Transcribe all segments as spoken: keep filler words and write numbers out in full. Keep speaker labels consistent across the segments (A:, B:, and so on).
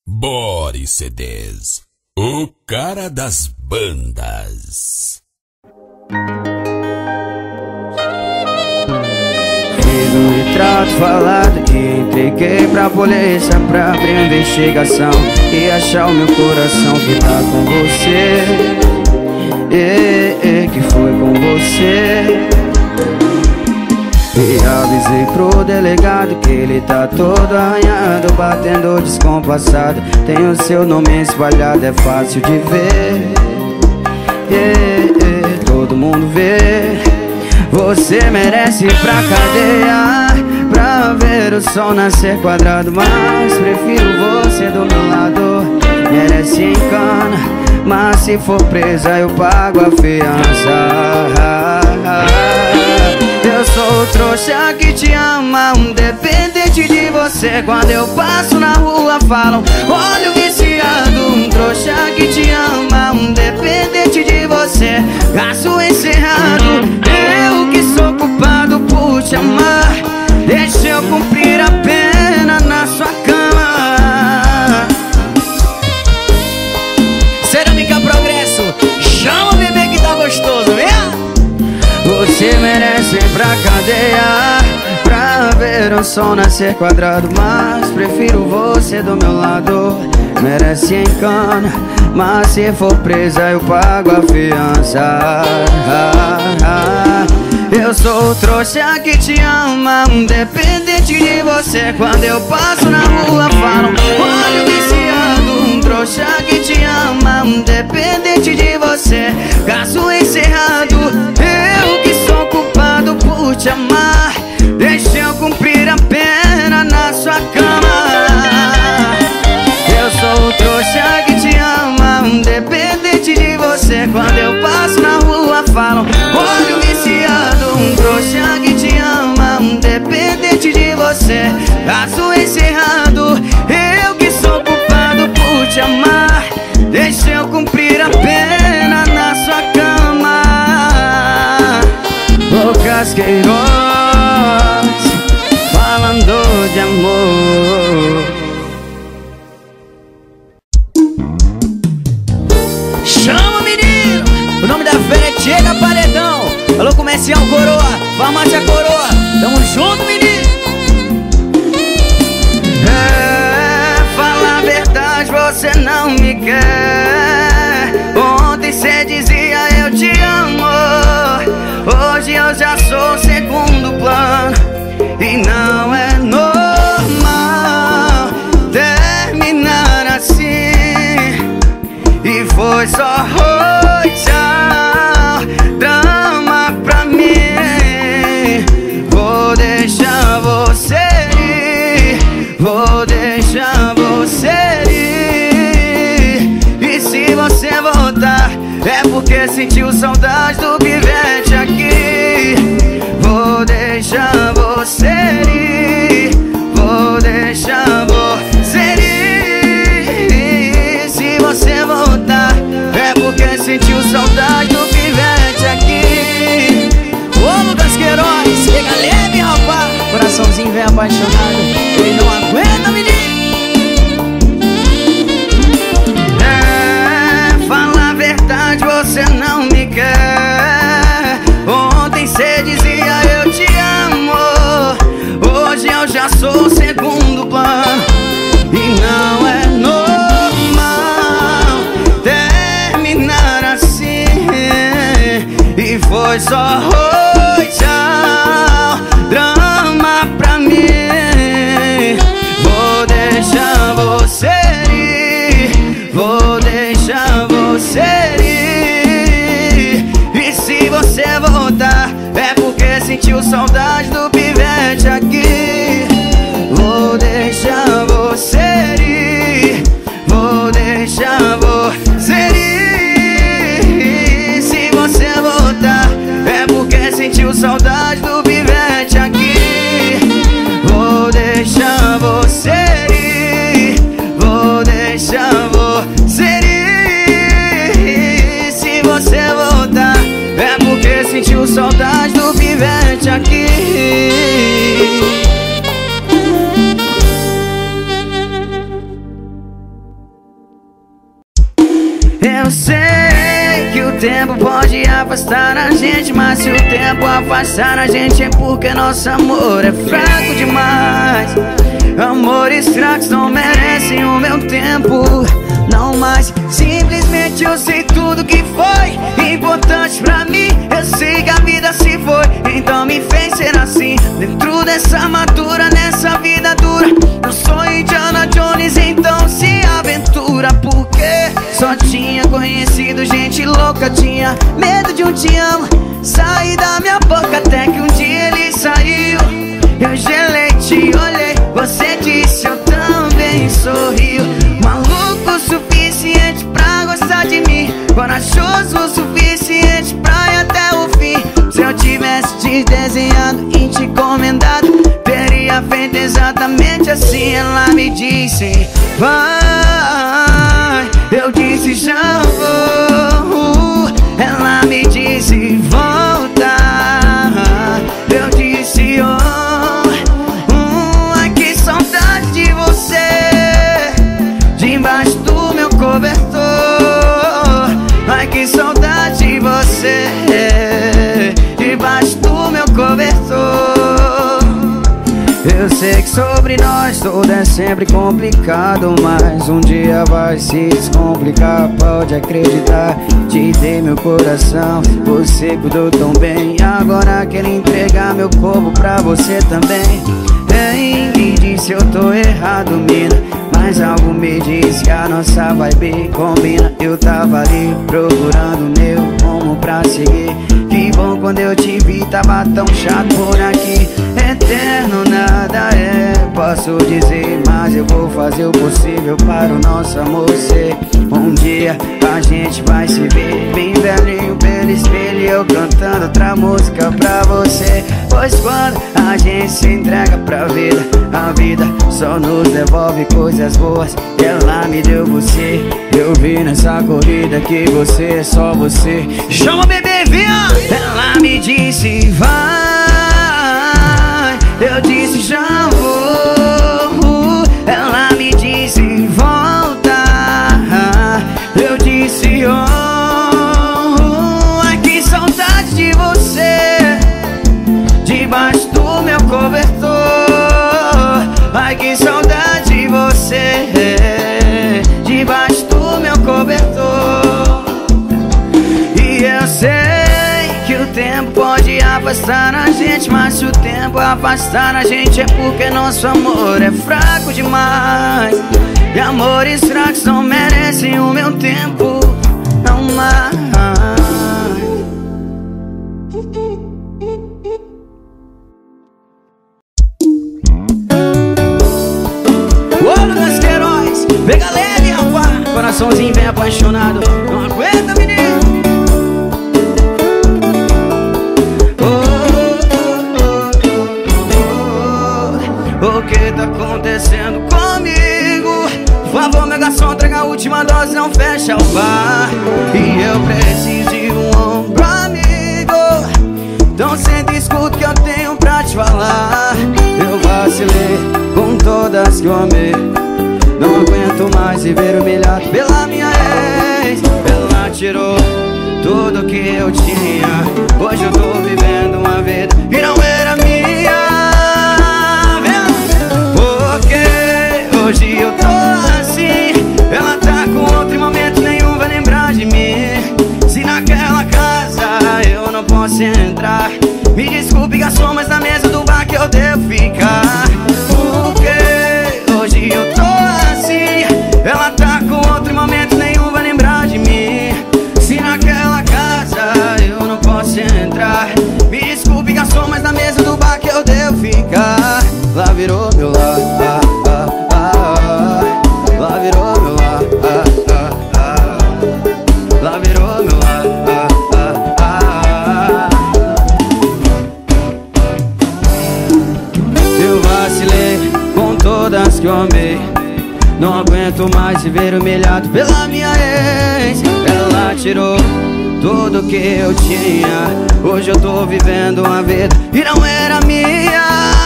A: Boris C Ds, o cara das bandas.
B: Fiz um retrato falado e entreguei pra polícia pra abrir a investigação e achar o meu coração que tá com você. E, e, que foi com você. E avisei pro delegado que ele tá todo arranhado, batendo descompassado. Tem o seu nome espalhado, é fácil de ver. E, e, todo mundo vê. Você merece ir pra cadeia pra ver o sol nascer quadrado, mas prefiro você do meu lado. Merece em cana, mas se for presa eu pago a fiança. Eu sou o trouxa que te ama, um dependente de você. Quando eu passo na rua falam, olha o viciado. Um trouxa que te ama, um dependente de você. Gasto encerrado, eu que sou culpado por te amar. Deixa eu cumprir a pena na sua cama. Cerâmica Progresso, chama o bebê que tá gostoso, vem! Você merece ir pra cadeia pra ver o sol nascer quadrado, mas prefiro você do meu lado. Merece em cana, mas se for presa eu pago a fiança. Eu sou o trouxa que te ama, um dependente de você. Quando eu passo na rua falam, olha o viciado. Um trouxa que te ama, um dependente de você. Caso encerrado, eu que sou culpado por te amar. Deixa eu cumprir a pena na sua cama. Eu sou o trouxa que te ama, um dependente de você. Quando eu passo na rua falam, olha o viciado. Um trouxa que te ama, um dependente de você. Caso encerrado, eu que sou culpado por te amar. Deixa eu cumprir a pena na sua cama. Lucas Queiroz, falando de amor. Chama, menino! O nome da fera é Chega Paredão. Alô, comercial Coroa, farmácia Coroa. Tamo junto, menino! É, fala a verdade, você não me quer. Ontem cê dizia eu te amo, hoje eu já sou segundo plano. E não é normal terminar assim. E foi só oi, tchau, drama pra mim. Vou deixar você ir, vou deixar você ir. E se você voltar, é porque sentiu saudade do pivete aqui. Vou deixar você ir, vou deixar você ir. Se você voltar, é porque sentiu saudade do pivete aqui. Ô Lucas Queiroz, pega leve, rapaz. Coraçãozinho vem apaixonado, ele não aguenta, menino. Você não me quer. Ontem cê dizia eu te amo, hoje eu já sou segundo plano. E não é normal terminar assim. E foi só oi, tchau, drama pra mim. Vou deixar você ir, vou deixar você ir. Se você voltar, é porque sentiu saudade do pivete aqui. Vou deixar você ir, vou deixar você ir. Se você voltar, é porque sentiu saudade do pivete aqui. Vou deixar você ir, vou deixar você ir. Se você voltar, é porque sentiu saudade do pivete aqui. Eu sei que o tempo pode afastar a gente, mas se o tempo afastar a gente é porque nosso amor é fraco demais. Amores fracos não merecem o meu tempo, não mais. Simplesmente eu sei tudo que foi importante pra mim. Eu sei que a vida se foi, então me fez ser assim. Dentro dessa armadura, nessa vida dura, eu sou Indiana Jones, então se aventura. Porque só tinha conhecido gente louca, tinha medo de um te amo sair da minha boca, até que um dia ele saiu. Eu gelei, te olhei, você disse, eu também sorriu. Maluco o suficiente pra gostar de mim, corajoso o suficiente pra ir até o fim. Se eu tivesse te desenhado e te encomendado, teria feito exatamente assim. Ela me disse, vai, eu disse, já vou. Ela me disse, volta, eu disse, oh. Debaixo do meu cobertor, ai que saudade de você. Debaixo do meu cobertor. Eu sei que sobre nós tudo é sempre complicado, mas um dia vai se descomplicar, pode acreditar. Te dei meu coração, você cuidou tão bem, agora quero entregar meu corpo pra você também. Ei, me disse eu tô errado, mina, mas algo me diz que a nossa vibe combina. Eu tava ali procurando meu rumo pra seguir. Que bom quando eu te vi, tava tão chato por aqui. Eterno nada é, posso dizer, mas eu vou fazer o possível para o nosso amor ser. Um dia a gente vai se ver bem velhinho pelo espelho, eu cantando outra música pra você. Pois quando a gente se entrega pra vida, a vida só nos devolve coisas boas. Ela me deu você, eu vi nessa corrida que você é só você. Chama o bebê, vinha! Ela me disse, vai, eu disse, já vou. Ela me disse, volta, eu disse, oh. Ai que saudade de você, debaixo do meu cobertor. Ai que saudade de você, debaixo do meu cobertor. E eu sei que o tempo pode afastar a gente, mas se o tempo afastar a gente é porque nosso amor é fraco demais. E amores fracos não merecem o meu tempo, não mais. Pega leve, rapaz, coraçãozinho bem apaixonado, não aguenta, menino. Oh, oh, oh, oh. O que tá acontecendo comigo? Por favor, meu garçom, traga a última dose, não fecha o bar. E eu preciso de um ombro amigo, então senta e escuta que eu tenho pra te falar. Eu vacilei com todas que eu amei, não aguento mais viver humilhado pela minha ex. Ela tirou tudo que eu tinha, hoje eu tô vivendo uma vida que não era minha. Porque hoje eu tô assim, ela tá com outro e momento nenhum vai lembrar de mim. Se naquela casa eu não posso entrar, me desculpe garçom, mas na mesa do bar que eu devo ficar. Porque hoje eu tô assim, ela tá com outro e momento nenhum vai lembrar de mim. Se naquela casa eu não posso entrar, me desculpe garçom, mas na mesa do bar que eu devo ficar. Lá virou meu lar, ah, ah, ah, ah. Lá virou meu lar, ah, ah, ah. Lá virou meu lar, ah, ah, ah. Eu vacilei com todas que eu amei, não aguento mais viver humilhado pela minha ex. Ela tirou tudo que eu tinha, hoje eu tô vivendo uma vida e não era minha.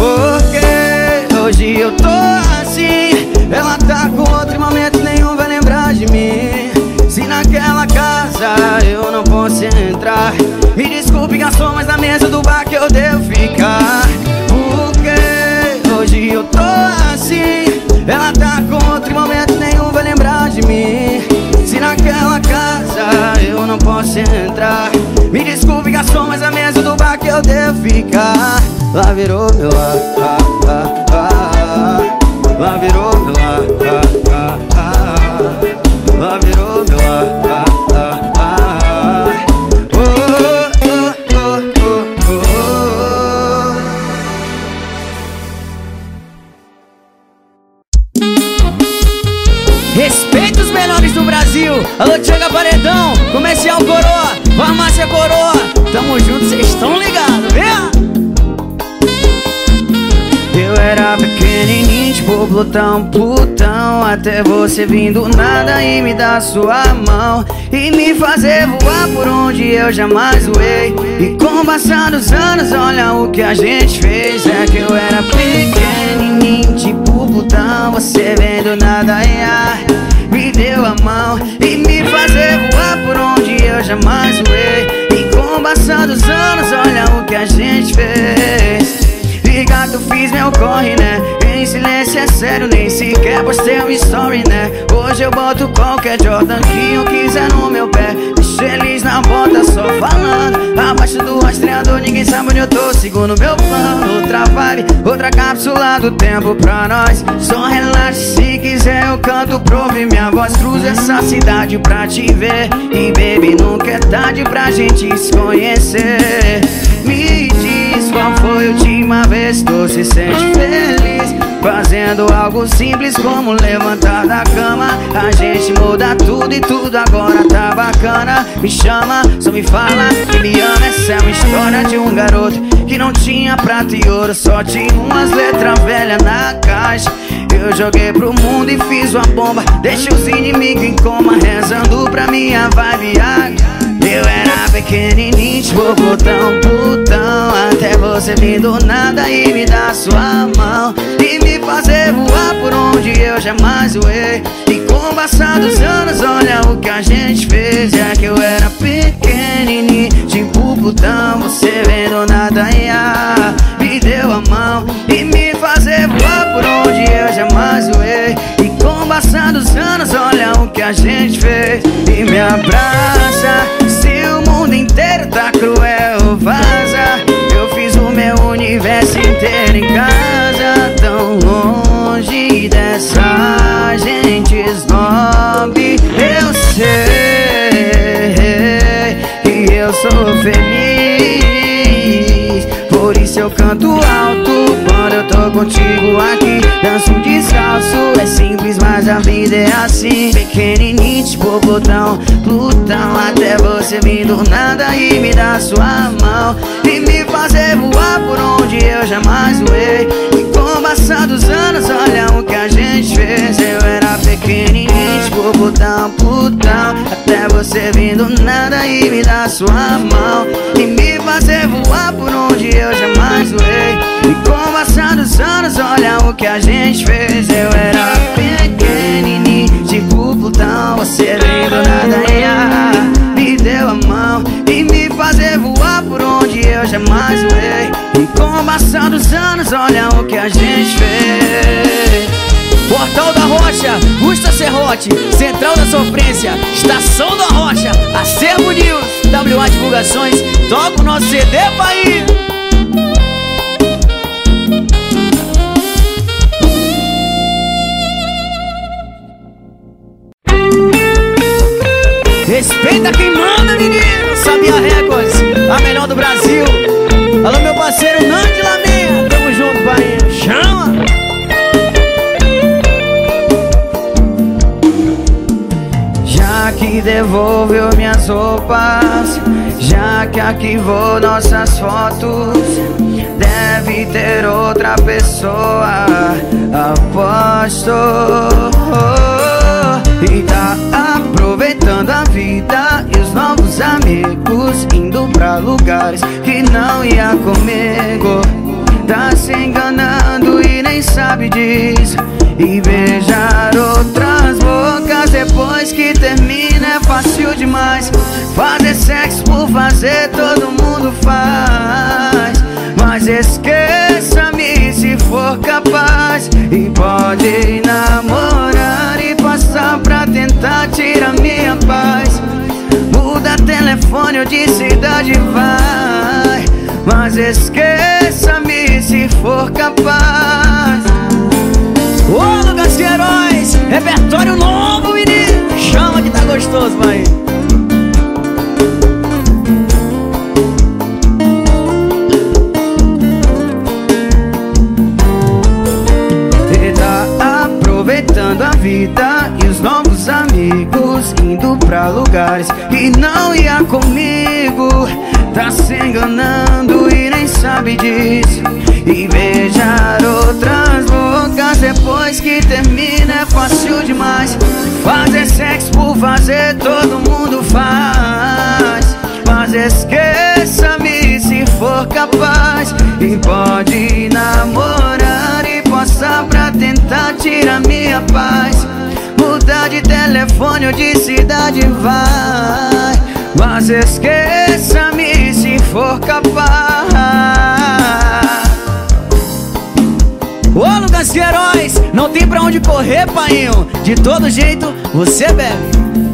B: Porque hoje eu tô assim, ela tá com outro e momento nenhum vai lembrar entrar. Me desculpe, garçom, mas na mesa do bar que eu devo ficar. Porque hoje eu tô assim. Ela tá com outro momento, nenhum vai lembrar de mim. Se naquela casa eu não posso entrar. Me desculpe, garçom, mas na mesa do bar que eu devo ficar. Lá virou meu lar, ah, ah, ah. Lá virou meu lar, ah, ah, ah. Lá virou meu lar, ah, ah, ah. Oh, oh, oh, oh, oh. Respeita os menores do Brasil. Alô, Tchanga Paredão, Comercial Coroa, Farmácia Coroa. Tamo junto, cês estão ligados, vem? Eu era pequenininho, tipo Plutão, Plutão. Até você vir do nada e me dar sua mão e me fazer voar por onde eu jamais voei. E com o passar dos anos, olha o que a gente fez. É que eu era pequenininho, tipo Plutão. Você vem do nada e ah, me deu a mão e me fazer voar por onde eu jamais voei. E com o passar dos anos, olha o que a gente fez. Ligado, fiz meu corre, né? Em silêncio é sério, nem sequer postei um story, né? Hoje eu boto qualquer Jordan que eu quiser no meu pé. Deixo eles na bota só falando. Abaixo do rastreador, ninguém sabe onde eu tô. Sigo no meu plano, outra vibe, outra cápsula do tempo pra nós. Só relaxe, se quiser eu canto pra ouvir minha voz. Cruzo essa cidade pra te ver. E baby, nunca é tarde pra gente se conhecer. Me diz qual foi a última vez que tu se sente feliz fazendo algo simples como levantar da cama. A gente muda tudo e tudo agora tá bacana. Me chama, só me fala que me ama. Essa é uma história de um garoto que não tinha prata e ouro, só tinha umas letras velhas na caixa. Eu joguei pro mundo e fiz uma bomba, deixei os inimigos em coma, rezando pra minha vibe. Eu era pequenininho, tipo Plutão, Plutão. Até você vir do nada e me dar sua mão e me fazer voar por onde eu jamais voei. E com o passar dos anos, olha o que a gente fez. É que eu era pequenininho, tipo Plutão. Você vem do nada e ah, me deu a mão e me fazer voar por onde eu jamais voei. E com o passar dos anos, olha o que a gente fez. E me abraça, se o mundo inteiro tá cruel, vaza. Eu fiz o meu universo inteiro em casa, tão longe dessa gente snob. Eu sei que eu sou feliz, por isso eu canto alto quando eu tô contigo aqui. Danço descalço, é simples, mas a vida é assim. Pequenininho, tipo Plutão, Plutão. Até você vir do nada e me dar sua mão e me fazer voar por onde eu jamais voei. E com o passar dos anos, olha o que a gente fez. Eu era pequenininho, tipo Plutão, Plutão. Até você vir do nada e me dar sua mão e me fazer voar por onde eu jamais voei. E com o passar dos anos, olha o que a gente fez. Eu era pequenininho, tipo Plutão. Você veio do nada e ah, me deu a mão e me fazer voar por onde eu jamais voei. E com o passar dos anos, olha o que a gente fez. Portal da Rocha, Gusta Serrote, Central da Sofrência, Estação da Rocha, Acervo News, W A Divulgações. Toca o nosso C D, pai! Respeita quem manda, menino! Sabia Records, a melhor do Brasil. Alô, meu parceiro Nandi Lameia, tamo junto, pai. Chama! Já que devolveu minhas roupas, já que arquivou nossas fotos, deve ter outra pessoa, aposto. E tá aproveitando a vida e os novos amigos, indo pra lugares que não ia comigo. Tá se enganando e nem sabe disso. E beijar outras bocas depois que termina é fácil. fácil demais. Fazer sexo por fazer todo mundo faz, mas esqueça-me se for capaz. E pode namorar e passar pra tentar tirar minha paz. Muda telefone ou de cidade vai, mas esqueça-me se for capaz. Ô Lucas Queiroz, repertório novo, menino. Chama que tá gostoso, vai. E tá aproveitando a vida e os novos amigos, indo pra lugares que não ia comigo. Tá se enganando e nem sabe disso. E beijar outras bocas depois que termina é fácil demais. Fazer sexo por fazer todo mundo faz, mas esqueça-me se for capaz. E pode namorar e passar pra tentar tirar minha paz. Mudar de telefone ou de cidade vai, mas esqueça-me se for capaz. Ô Lucas Queiroz, não tem pra onde correr, painho. De todo jeito, você bebe.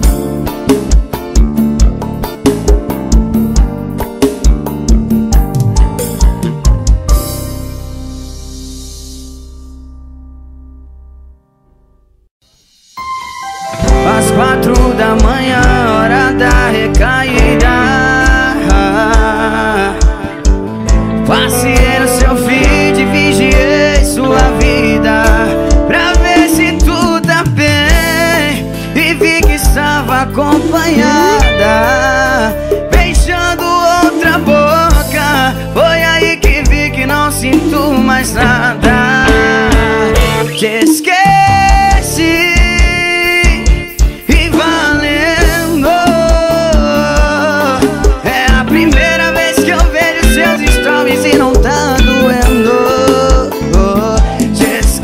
B: Às quatro da manhã, hora da recaída. Passei no seu feed, vigiei sua vida pra ver se tudo tá bem. E vi que estava acompanhada, beijando outra boca. Foi aí que vi que não sinto mais nada. Te esqueci. E não tá doendo. Te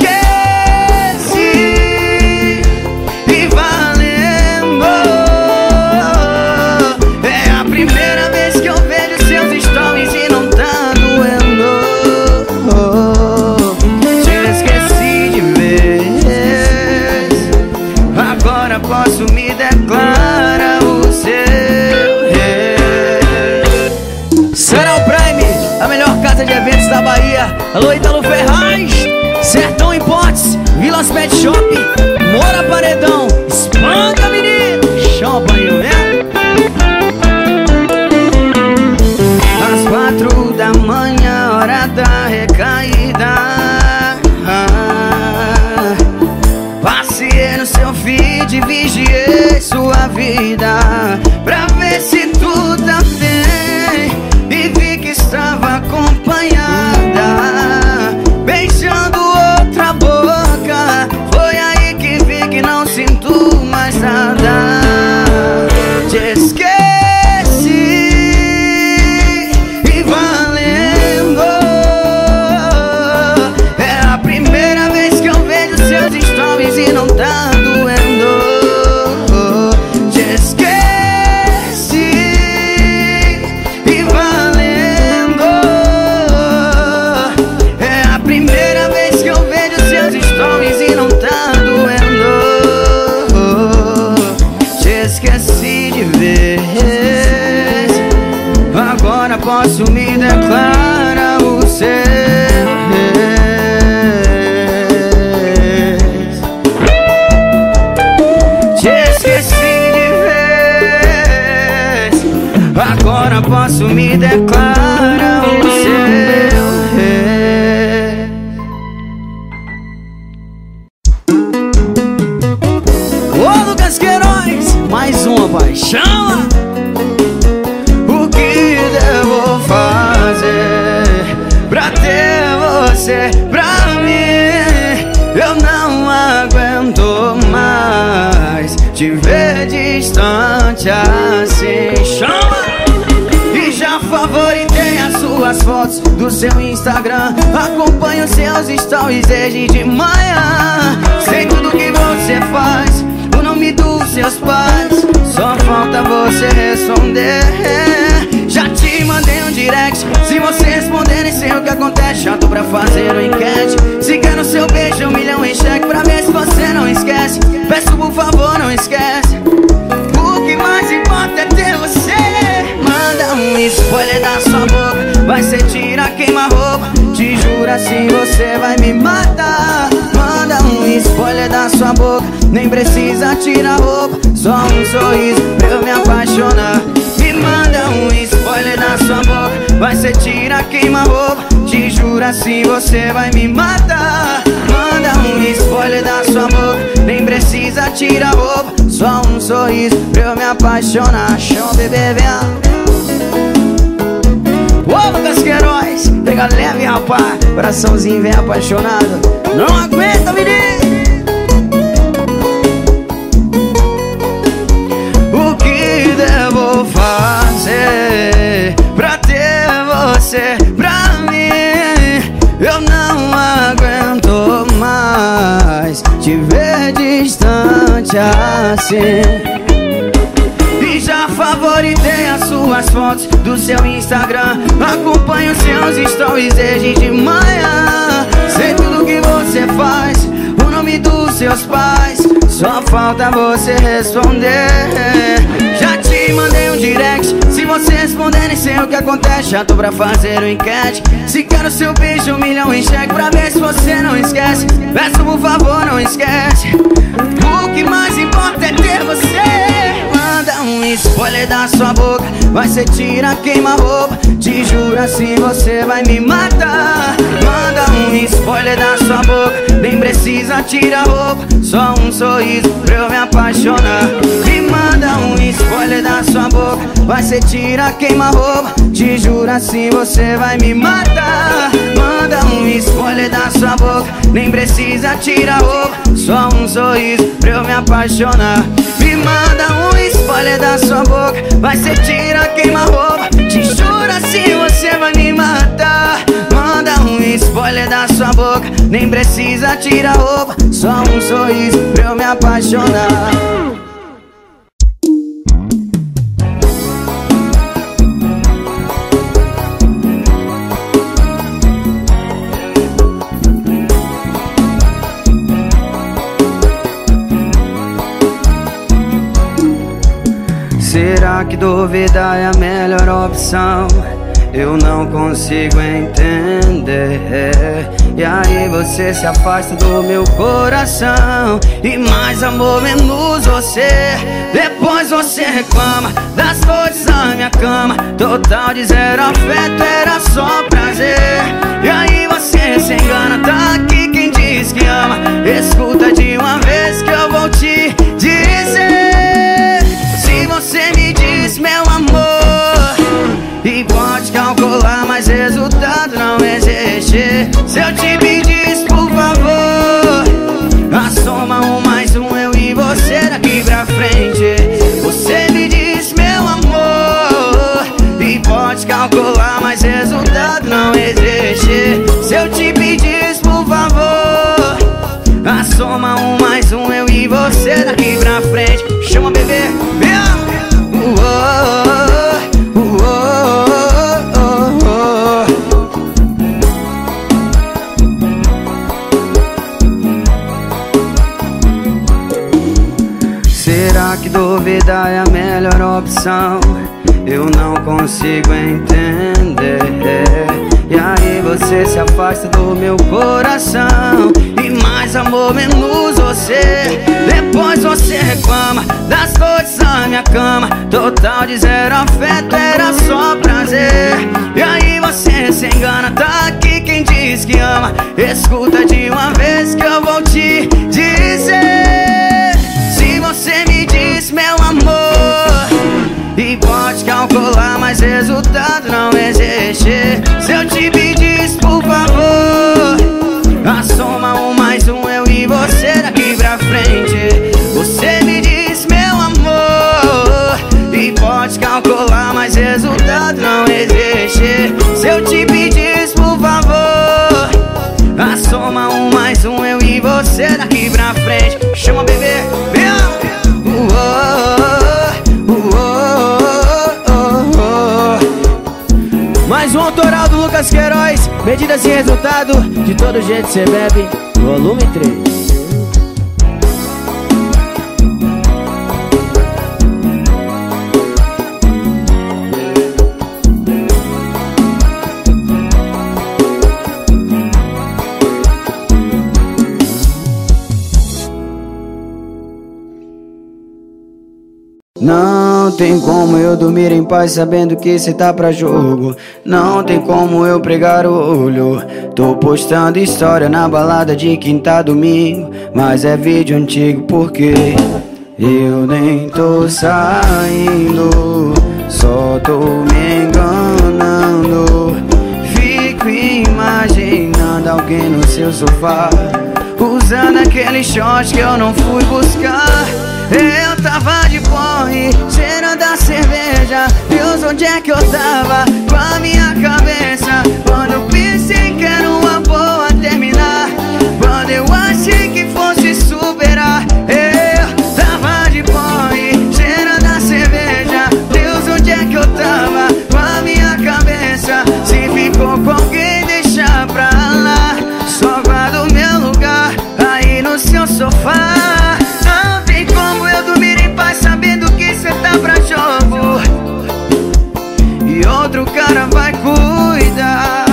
B: esqueci e valendo. É a primeira vez que eu vejo seus stories e não tá doendo. Te esqueci de vez. Agora posso me declarar o seu rei. Será o Prime, a melhor casa de eventos da Bahia. Alô, Italo Ferraz, Sertão Importes, Vilas Pet Shop, Mora Paredão. Espanca, menino. Champanhe, né? Às quatro da manhã, hora da recaída. Passei no seu feed, vigiei sua vida pra ver se tudo tá bem. E vi que estava acompanhada, beijando outra boca. Foi aí que vi que não sinto mais nada. Te esqueci e valendo. É a primeira vez que eu vejo seus stories e não tá doendo. Te esqueci e valendo. É a primeira vez que eu vejo seus stories e não tá doendo. Te esqueci de vez. Agora posso me declarar o seu rei. Te esqueci de vez. Agora posso me declarar o seu rei. Ô Lucas Queiroz, mais uma paixão. O que devo fazer pra ter você pra mim? Eu não aguento mais te ver distante assim. Chama! E já favoritei as suas fotos do seu Instagram. Acompanho seus stories desde de manhã. Sei tudo que você faz, o nome dos seus pais. Só falta você responder. Já te mandei um direct, se você responder nem sei o que acontece. Já tô pra fazer uma enquete, se quer no seu beijo um milhão em cheque, pra ver se você não esquece. Peço por favor, não esquece. O que mais importa é ter você. Manda um spoiler da sua boca, vai ser tira, queima roupa. Te juro assim você vai me matar. Manda um spoiler da sua boca, nem precisa tirar roupa. Só um sorriso pra eu me apaixonar. Me manda um spoiler da sua boca, vai ser tira, queima roupa. Te juro assim você vai me matar. Manda um spoiler da sua boca, nem precisa tirar roupa. Só um sorriso pra eu me apaixonar. Chão, bebê, vem. Ô, Lucas Queiroz, pega leve, rapaz. Coraçãozinho vem apaixonado. Não aguenta, menino. O que devo fazer pra ter você pra mim? Eu não aguento mais te ver distante assim. E já favoritei as suas fotos do seu Instagram, acompanho seus stories desde de manhã. Sei tudo que você faz, o nome dos seus pais, só falta você responder. Já te mandei um direct, se você responder nem sei o que acontece. Já tô pra fazer uma enquete, se quer o seu beijo um milhão em cheque, pra ver se você não esquece. Peço por favor, não esquece. O que mais importa é ter você. Manda um spoiler da sua boca, vai ser tira, queima roupa. Te juro assim você vai me matar. Manda um spoiler da sua boca, nem precisa tirar roupa. Só um sorriso pra eu me apaixonar. Me manda um spoiler da sua boca, vai ser tira, queima roupa. Te juro assim você vai me matar. Manda um spoiler da sua boca, nem precisa tirar roupa. Só um sorriso pra eu me apaixonar. Me manda um spoiler da sua boca, vai ser tira, queima roupa. Te juro assim você vai me matar. Manda um spoiler da sua boca, nem precisa tirar roupa. Só um sorriso pra eu me apaixonar. Será que duvidar é a melhor opção? Eu não consigo entender. E aí você se afasta do meu coração, e mais amor, menos você. Depois você reclama das noites na minha cama. Total de zero afeto, era só prazer. E aí você se engana, tá aqui quem diz que ama. Escuta de uma vez que eu vou te dizer. Se você me diz meu amor, e pode calcular, mas resultado não existe. Se eu te pedisse por favor, a soma um mais um, eu e você daqui pra frente. Você me diz meu amor, e pode calcular, mas resultado não existe. Se eu te pedisse por favor, a soma um mais um, eu e você daqui pra frente. Chama bebê, meu. Uh, oh, uh, oh, oh, oh. Será que duvidar é a melhor opção? Eu não consigo entender. E aí você se afasta do meu coração, e mais amor, menos você. Depois você reclama das noites na minha cama. Total de zero afeto, era só prazer. E aí você se engana, tá aqui quem diz que ama. Escuta de uma vez que eu vou te dizer. Se você me diz meu amor, e pode calcular, mas resultado não existe. Se eu te pedisse por favor, a soma um mais um, eu e você daqui pra frente. Você me diz meu amor, e pode calcular, mas resultado não existe. Se eu te pedisse por favor, a soma um mais um, eu e você daqui pra frente. Lucas Queiroz, medidas e resultado. De todo jeito cê bebe, volume três. Não tem como eu dormir em paz sabendo que cê tá pra jogo. Não tem como eu pregar o olho. Tô postando história na balada de quinta domingo, mas é vídeo antigo porque eu nem tô saindo, só tô me enganando. Fico imaginando alguém no seu sofá, usando aquele short que eu não fui buscar. Eu tava de porre, cheirando a cerveja. Deus, onde é que eu tava com a minha cabeça? Quando eu pensei que era uma boa terminar, quando eu achei que fosse superar. Eu tava de porre, cheirando a cerveja. Deus, onde é que eu tava com a minha cabeça? Se ficou com alguém, deixa pra lá. Só guardo meu lugar aí no seu sofá. Sabendo que cê tá pra jogo e outro cara vai cuidar.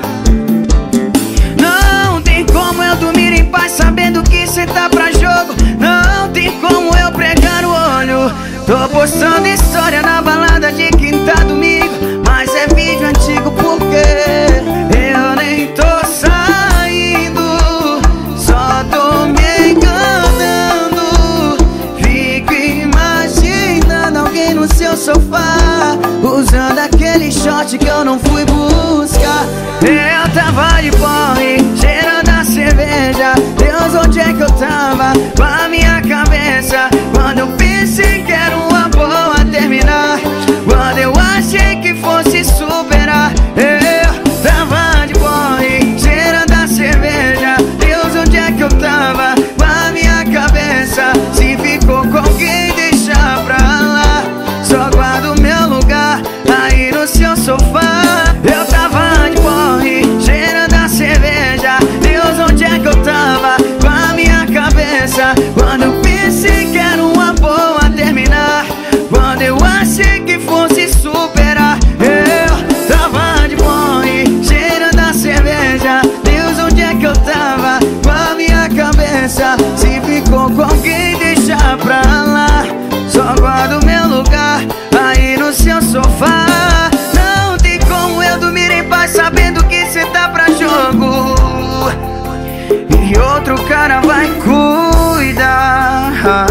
B: Não tem como eu dormir em paz sabendo que cê tá pra jogo. Não tem como eu pregar o olho. Tô postando história na balada de quinta domingo, mas é vídeo antigo porque eu nem tô saindo, só tô me enganando. Alguém no seu sofá, usando aquele short que eu não fui buscar. Eu tava de porre, cheirando a cerveja. Deus, onde é que eu tava com a minha cabeça? Quando eu pensei que era uma boa terminar, quando eu achei que fosse superar. Eu tava de porre, cheirando a cerveja. Deus, onde é que eu tava com a minha cabeça? Se ficou com alguém, deixa pra lá. Só guardo meu lugar aí no seu sofá. Eu tava de porre, cheirando a cerveja. Deus, onde é que eu tava com a minha cabeça? Quando eu pensei que era uma boa terminar, quando eu achei que fosse superar. Eu tava de porre, cheirando a cerveja. Deus, onde é que eu tava com a minha cabeça? Se ficou com alguém, deixa pra lá. Só guardo meu lugar aí no seu sofá. Não tem como eu dormir em paz sabendo que cê tá pra jogo e outro cara vai cuidar.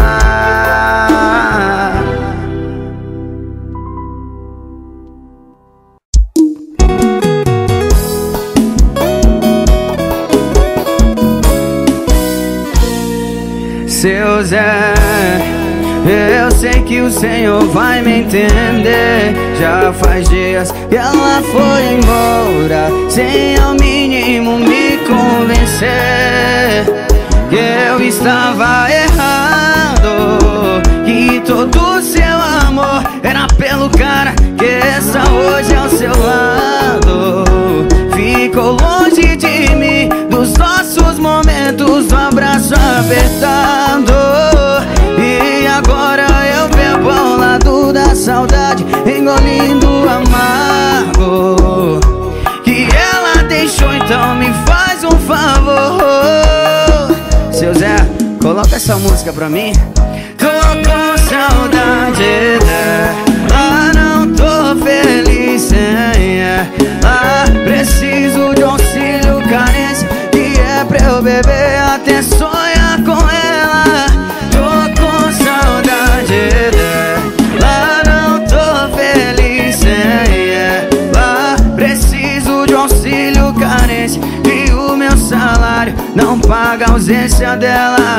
B: Seu Zé, eu sei que o Senhor vai me entender. Já faz dias que ela foi embora, sem ao mínimo me convencer que eu estava errado, que todo seu amor era pelo cara que está hoje ao seu lado. Ficou longe de mim, dos nossos momentos, do abraço apertado. E agora eu bebo ao lado da saudade, engolindo amargo que ela deixou, então me faz um favor. Seu Zé, coloca essa música pra mim. Tô com saudade dela, não tô feliz sem ela. Preciso de auxílio, carência, que é pra eu beber até sonhar com ela. Tô com saudade dela, não tô feliz sem ela. Preciso de auxílio, carência, e o meu salário não paga a ausência dela.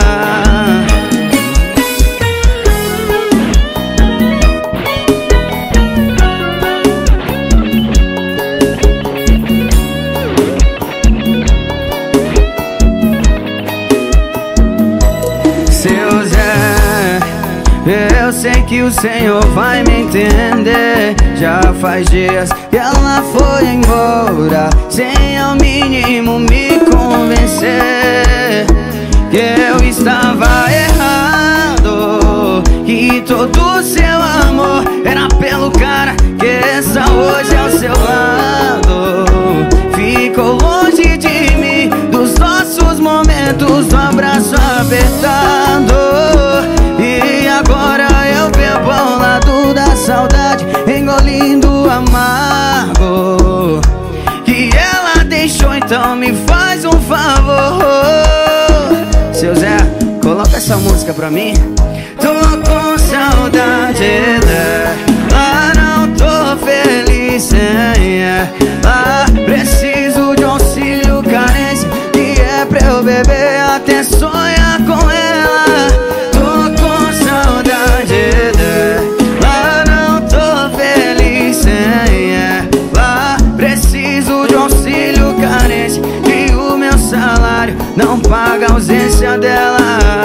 B: Eu sei que o Senhor vai me entender. Já faz dias que ela foi embora, sem ao mínimo me convencer que eu estava errado, que todo seu amor era pelo cara que está hoje ao seu lado. Ficou longe de mim, dos nossos momentos, do abraço apertado. E agora eu bebo ao lado da saudade, engolindo amargo que ela deixou, então me faz um favor. Seu Zé, coloca essa música pra mim. Tô com saudade dela, não tô feliz sem ela. Preciso de auxílio, carência, que é pra eu beber até sonhar com ela. Tô com saudade dela, não tô feliz sem ela. Preciso de auxílio, carência, que o meu salário não paga a ausência dela.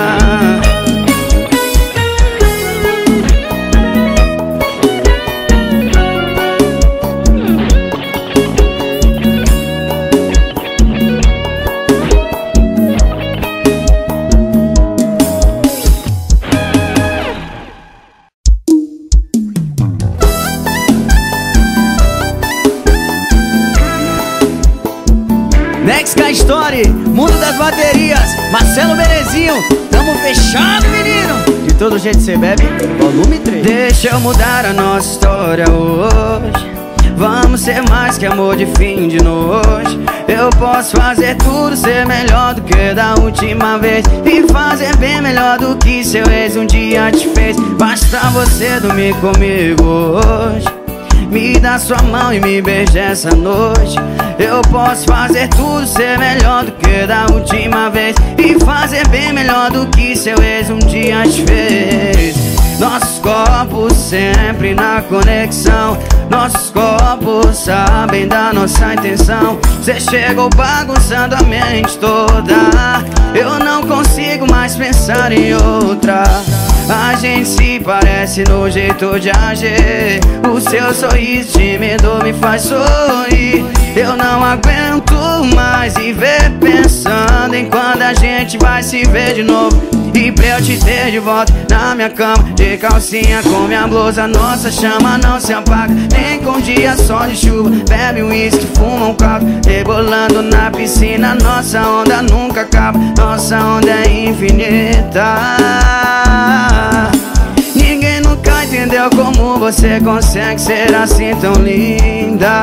B: Next Story, Mundo das Baterias, Marcelo Berezinho, tamo fechado, menino. De todo jeito cê bebe, volume três. Deixa eu mudar a nossa história hoje. Vamos ser mais que amor de fim de noite. Eu posso fazer tudo ser melhor do que da última vez, e fazer bem melhor do que seu ex um dia te fez. Basta você dormir comigo hoje, me dá sua mão e me beija essa noite. Eu posso fazer tudo ser melhor do que da última vez, e fazer bem melhor do que seu ex um dia te fez. Nossos corpos sempre na conexão, nossos corpos sabem da nossa intenção. Cê chegou bagunçando a mente toda, eu não consigo mais pensar em outra. A gente se parece no jeito de agir, o seu sorriso tímido me faz sorrir. Eu não aguento mais viver pensando em quando a gente vai se ver de novo, e pra eu te ter de volta na minha cama, de calcinha com minha blusa. Nossa chama não se apaga, nem com dia só de chuva. Bebe um uísque, fuma um caldo, rebolando na piscina. Nossa onda nunca acaba, nossa onda é infinita. Ninguém nunca entendeu como você consegue ser assim tão linda.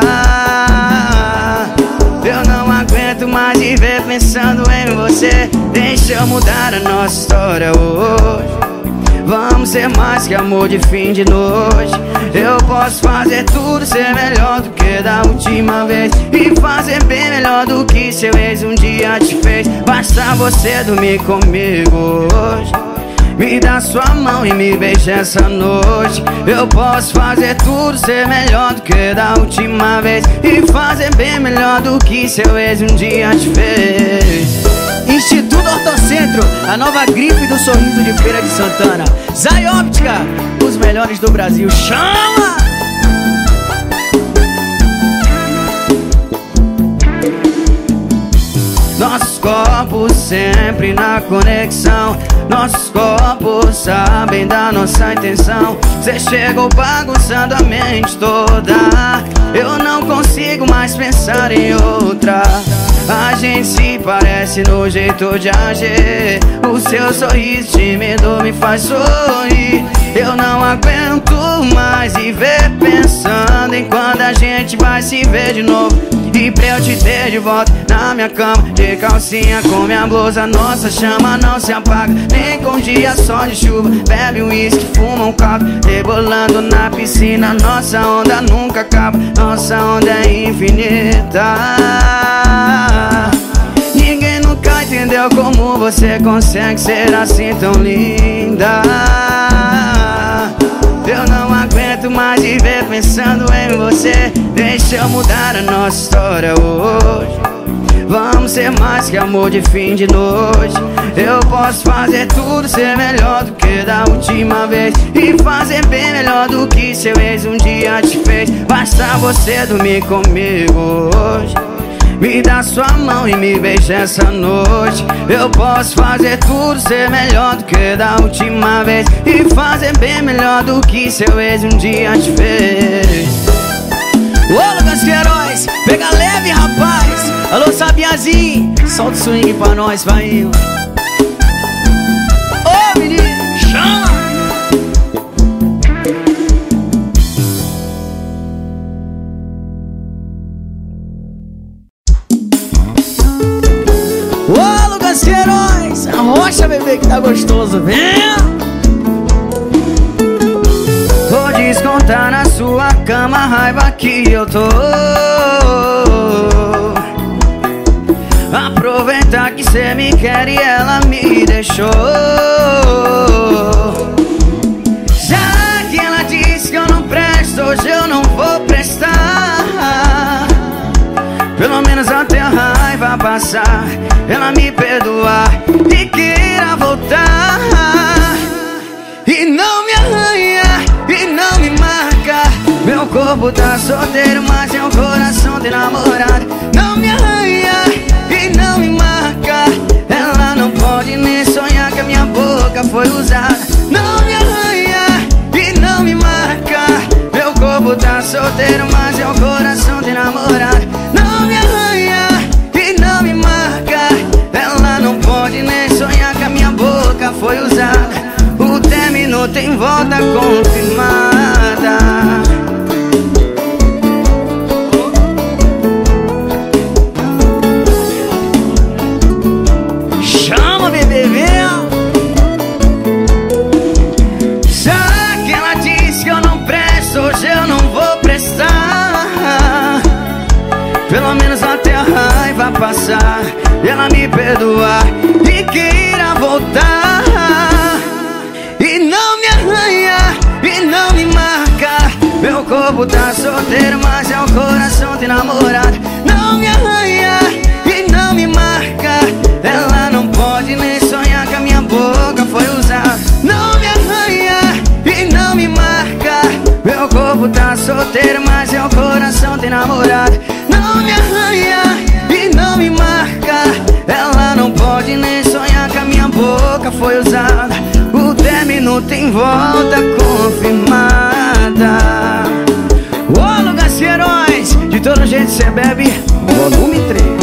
B: Eu não aguento mais viver pensando em você. Deixa eu mudar a nossa história hoje. Vamos ser mais que amor de fim de noite. Eu posso fazer tudo ser melhor do que da última vez, e fazer bem melhor do que seu ex um dia te fez. Basta você dormir comigo hoje, me dá sua mão e me beija essa noite. Eu posso fazer tudo ser melhor do que da última vez, e fazer bem melhor do que seu ex um dia te fez. Instituto Ortocentro, a nova grife do sorriso de Feira de Santana. Zay Óptica, os melhores do Brasil. Chama! Nossos corpos sempre na conexão, nossos corpos sabem da nossa intenção. Cê chegou bagunçando a mente toda, eu não consigo mais pensar em outra. A gente se parece no jeito de agir, o seu sorriso tímido me faz sorrir. Eu não aguento mais viver pensando em quando a gente vai se ver de novo, e pra eu te ter de volta na minha cama, de calcinha com minha blusa. Nossa chama não se apaga, nem com dia só de chuva. Bebe um uísque, fuma um caldo, rebolando na piscina. Nossa onda nunca acaba, nossa onda é infinita. Ninguém nunca entendeu como você consegue ser assim tão linda. Eu não aguento mais viver pensando em você. Deixa eu mudar a nossa história hoje. Vamos ser mais que amor de fim de noite. Eu posso fazer tudo ser melhor do que da última vez, e fazer bem melhor do que seu ex um dia te fez. Basta você dormir comigo hoje, me dá sua mão e me beija essa noite. Eu posso fazer tudo ser melhor do que da última vez, e fazer bem melhor do que seu ex um dia te fez. Ô Lucas Queiroz, pega leve, rapaz. Alô Sabiazinho, solta o swing pra nós, vai. Ô menino, chama. Ô Lucas Queiroz, arrocha, bebê, que tá gostoso, vem. Vou descontar na sua cama a raiva que eu tô. Aproveitar que cê me quer e ela me deixou. Já que ela disse que eu não presto, hoje eu não vou prestar. Pelo menos até a raiva passar, ela me perdoar e queira voltar. E não me arranha, e não me marca. Meu corpo tá solteiro, mas meu coração tem namorada. Não me arranha e não me marca. Ela não pode nem sonhar que a minha boca foi usada. Não me arranha e não me marca. Meu corpo tá solteiro, mas meu coração tem namorada. Não me arranha e não me marca. Ela não pode nem sonhar que a minha boca foi usada. O término tem volta confirmada. Chama, bebê, vem. Já que ela disse que eu não presto, hoje eu não vou prestar. Pelo menos até a raiva passar, e ela me perdoar e queira voltar. E não me arranha e não me marca. Meu corpo tá solteiro, mas meu coração tem namorada. Não me arranha e não me marca. Ela não pode nem sonhar que a minha boca foi usada. Não me arranha e não me marca. Meu corpo tá solteiro, mas meu coração tem namorada. Não me arranha e não me marca. Ela não pode nem sonhar que a minha boca foi usada. O término tem volta confirmada. Ô Lucas Queiroz, de todo jeito cê bebe, volume três.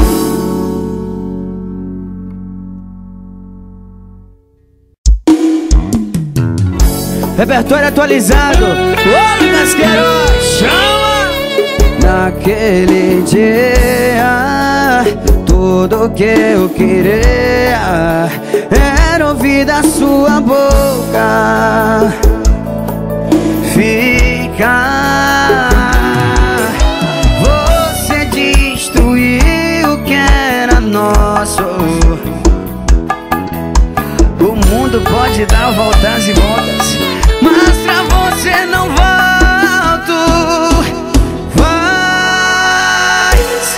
B: Repertório atualizado. Ô Lucas Queiroz, chama! Naquele dia, tudo que eu queria era ouvir da sua boca ficar. Você destruiu o que era nosso. O mundo pode dar voltas e voltas, mas pra você não volto. Vai se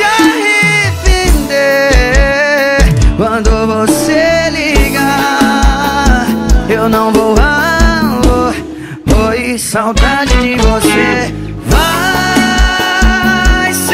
B: arrepender quando você ligar. Eu não vou, amor, oi, saudade de você. Vai se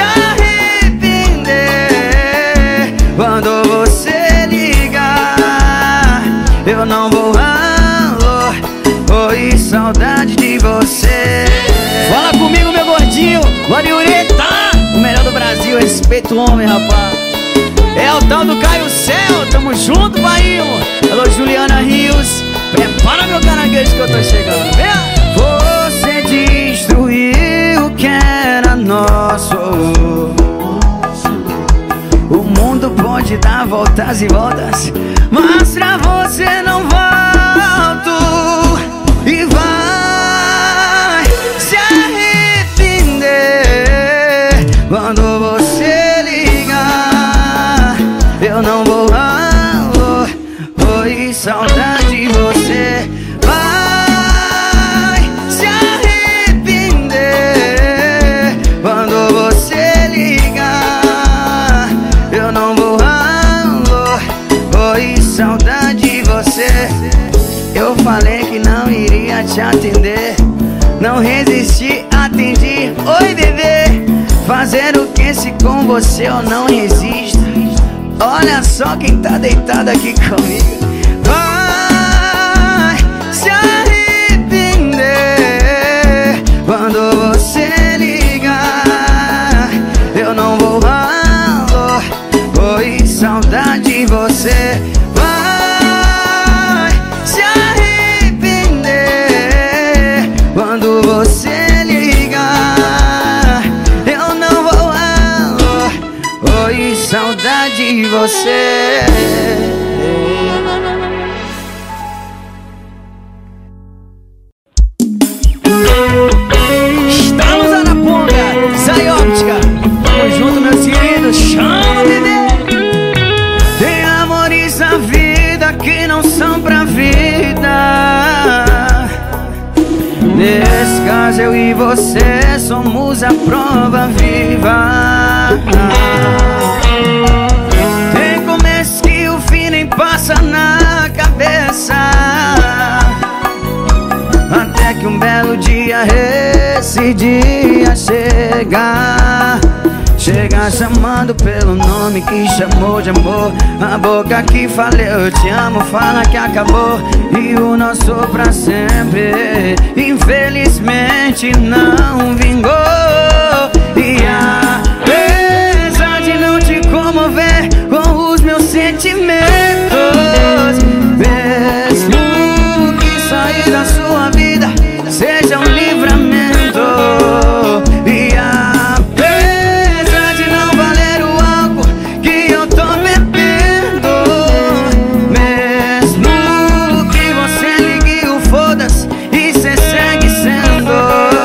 B: arrepender quando você ligar. Eu não vou, amor, oi, saudade de você. Fala comigo, meu gordinho, Guariureta, o melhor do Brasil, respeita o homem, rapaz. É o tal do Caio Céu, tamo junto, Bahia. Alô, Juliana Rios, prepara meu caranguejo que eu tô chegando, vem. Você destruiu o que era nosso. O mundo pode dar voltas e voltas, mas pra você não volto. E vai se arrepender quando você ligar. Eu não vou, amor, oi, saudade de você. Vai se arrepender quando você ligar. Eu falei que não iria te atender. Não resisti, atendi. Oi, bebê. Fazer o que se com você eu não resisto? Olha só quem tá deitado aqui comigo. Vai se arrepender quando você ligar. Eu não vou valor, oi, saudade de você. Vai se arrepender quando você ligar. Eu não vou valor, oi, saudade de você. Estamos na Araponga, Zay Óptica. Tamo junto, meus queridos. Chama, bebê. Tem amores na vida que não são pra vida. Nesse caso eu e você somos a prova viva. Tem começo que o fim nem passa na cabeça, até que um belo dia esse dia chegar. Chega chamando pelo nome que chamou de amor. A boca que falei eu te amo fala que acabou. E o nosso pra sempre infelizmente não vingou. E apesar de não te comover com os meus sentimentos, mesmo que sair da sua vida seja um livramento. E apesar de não valer o álcool que eu tô bebendo, mesmo que você ligue o foda-se e cê segue sendo.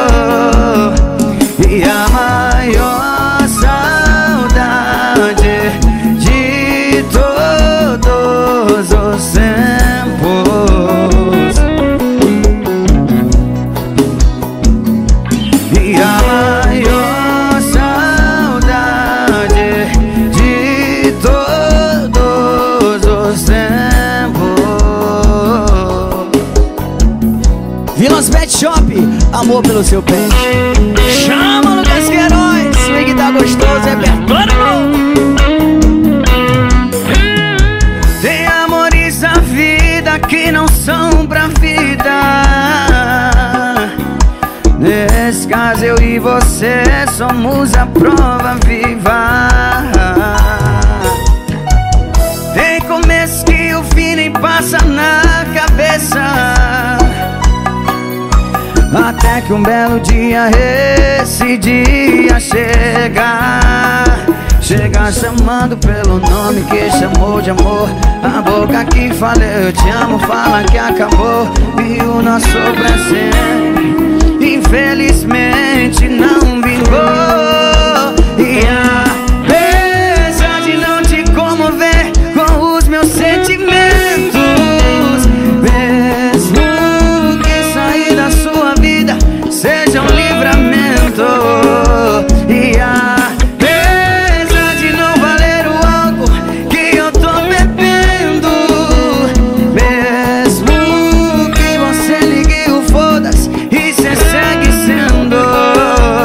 B: E a maior saudade de todos os tempos. E a maior saudade de todos os tempos. Vilas Pet Shop, amor pelo seu peixe. Chama Lucas Queiroz, swing tá gostoso, repertório bom. Tem amores na vida que não são pra vida. Nesse caso eu e você somos a prova viva. Tem começo que o fim nem passa na cabeça, até que um belo dia esse dia chegar. Chega chamando pelo nome que chamou de amor. A boca que falei eu te amo fala que acabou. E o nosso pra sempre infelizmente não vingou. E apesar de não te comover com os meus sentimentos, mesmo que sair da sua vida seja um livramento. E apesar de não valer o álcool que eu tô bebendo, mesmo que você ligue o foda-se e cê segue sendo.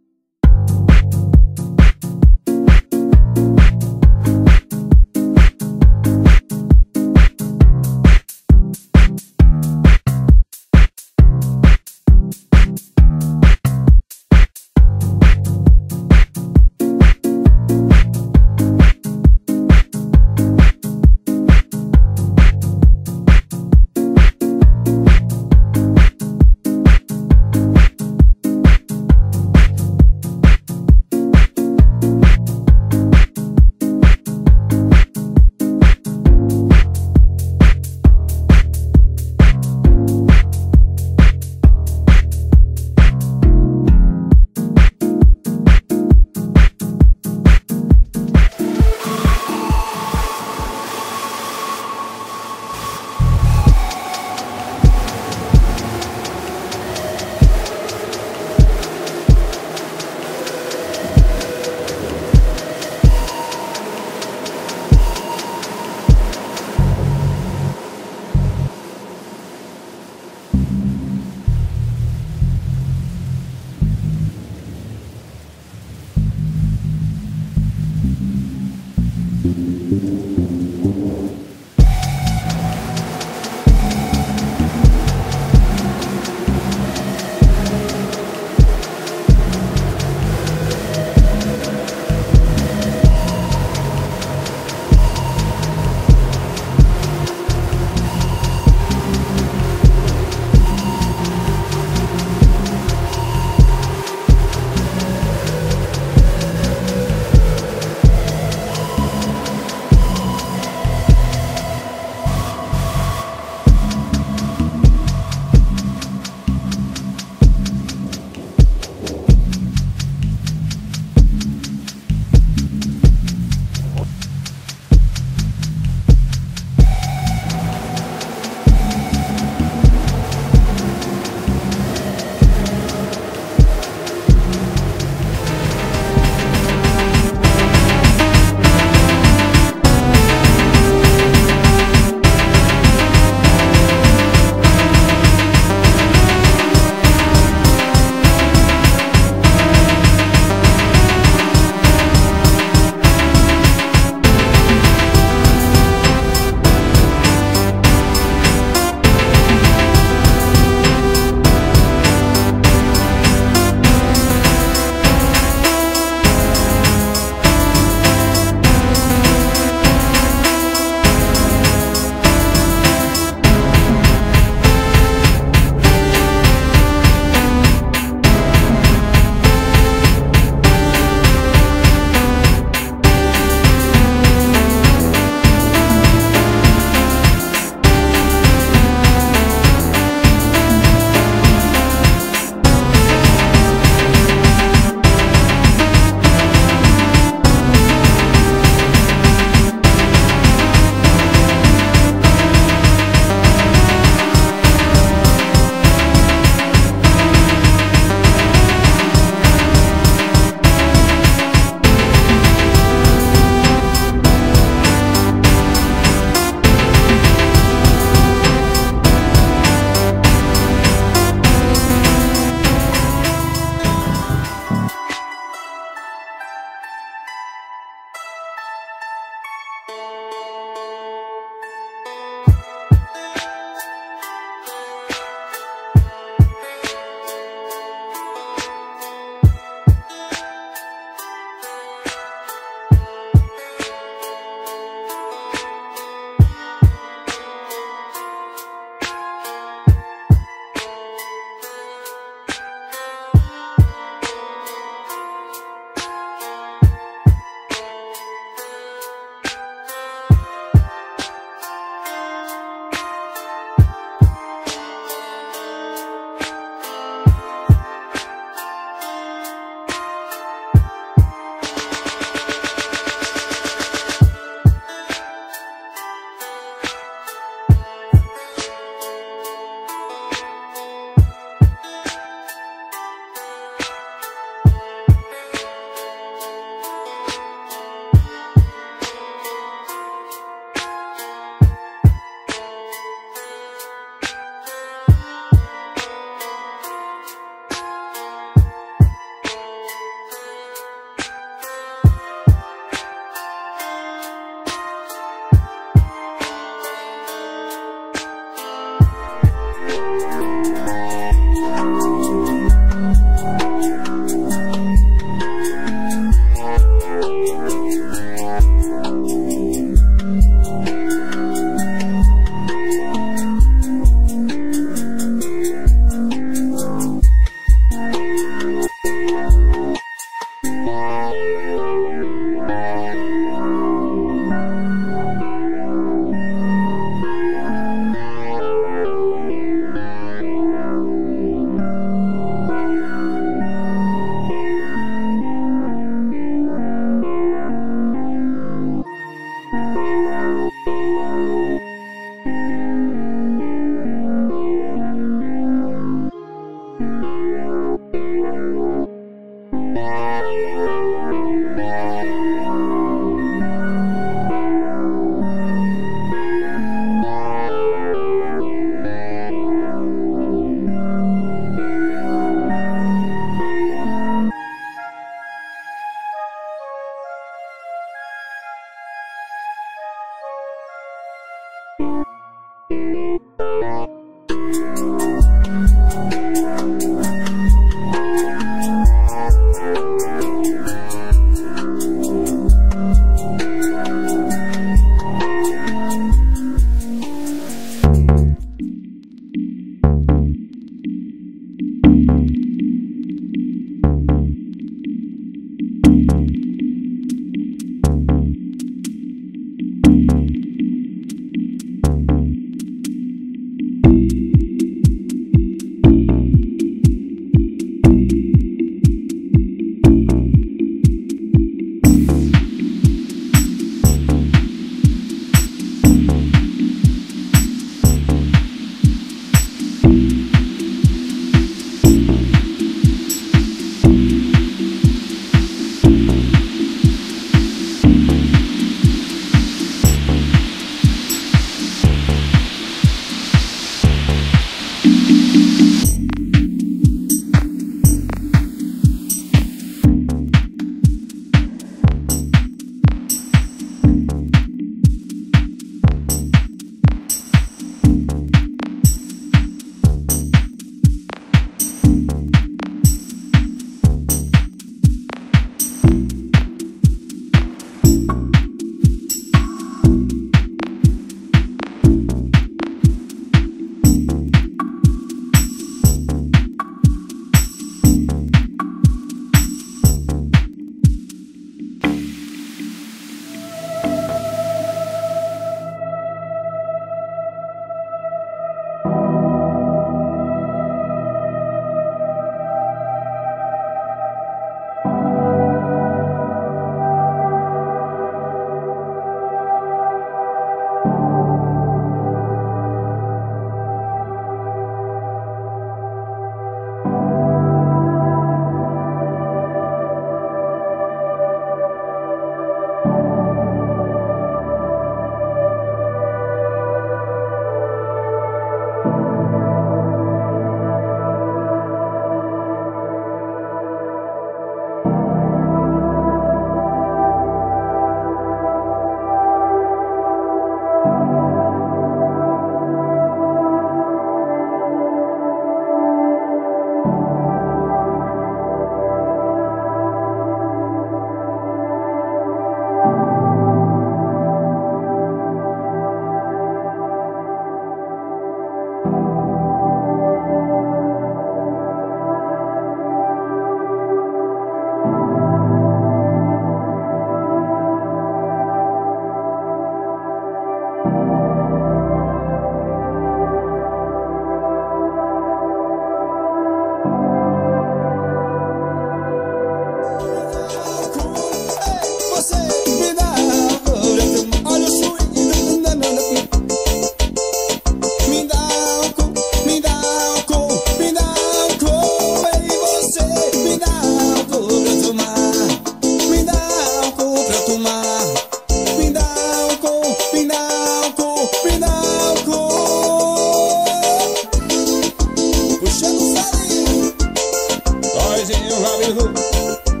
C: Beijinho, Robin Hood.